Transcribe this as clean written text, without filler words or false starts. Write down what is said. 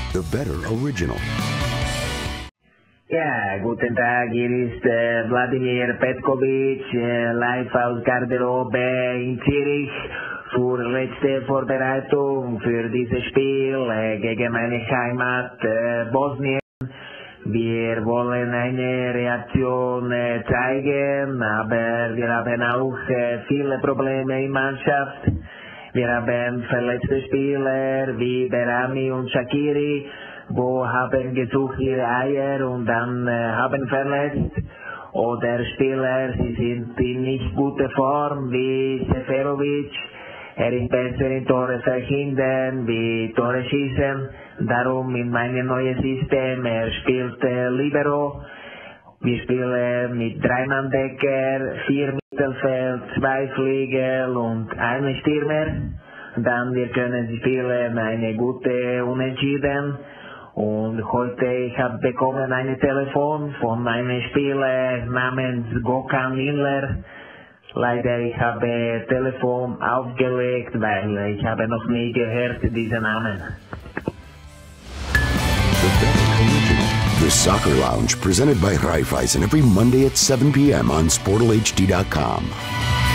The better original. Ja, guten Tag, hier ist Wladimir Petkovic, live aus Garderobe in Zürich für letzte Vorbereitung für dieses Spiel gegen meine Heimat Bosnien. Wir wollen eine Reaktion zeigen, aber wir haben auch viele Probleme in Mannschaft. Wir haben verletzte Spieler wie Berami und Shaqiri, wo haben gesucht ihre Eier und dann haben verletzt. Oder Spieler, sie sind in nicht guter Form wie Seferovic. Er ist besser in Tore verhindern wie Tore schießen. Darum in meinem neuen System, er spielt Libero. Wir spielen mit 3-Mann-Decker, 4 Mittelfeld, 2 Flügel und 1 Stürmer. Dann wir können spielen eine gute Unentschieden. Und heute ich habe bekommen ein Telefon von einem Spieler namens Gökhan Inler. Leider ich habe Telefon aufgelegt, weil ich habe noch nie gehört diesen Namen. The Soccer Lounge, presented by Raiffeisen, every Monday at 7 p.m. on SportalHD.com.